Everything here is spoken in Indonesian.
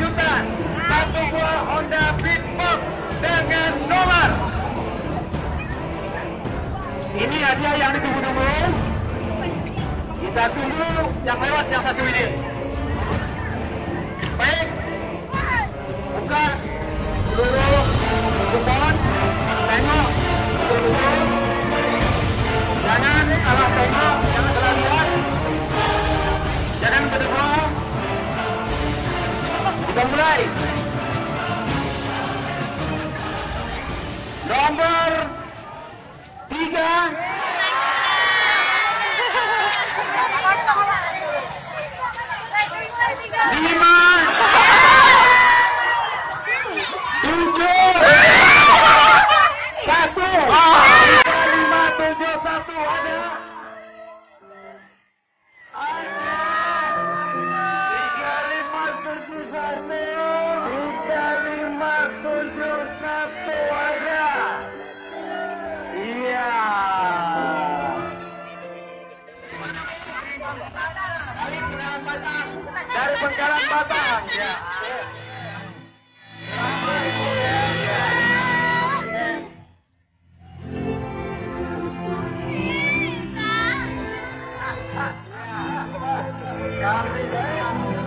kejutan. Satu buah Honda Beatbox dengan nomor. Ini hadiah yang ditunggu-tunggu. Kita tunggu yang lewat yang satu ini. Baik, buka seluruh kupon. Tengok seluruh. Jangan salah tengok, jangan salah lihat. Jangan berdua. Kita mulai. Nomor 3. 5, 7, 1. 5, 7, 1 ada. Ada. 3, 5, 7, 1. 3, 5, 7, 1 ada. Iya. Dari Bengkalan Batang. Ya. Ya.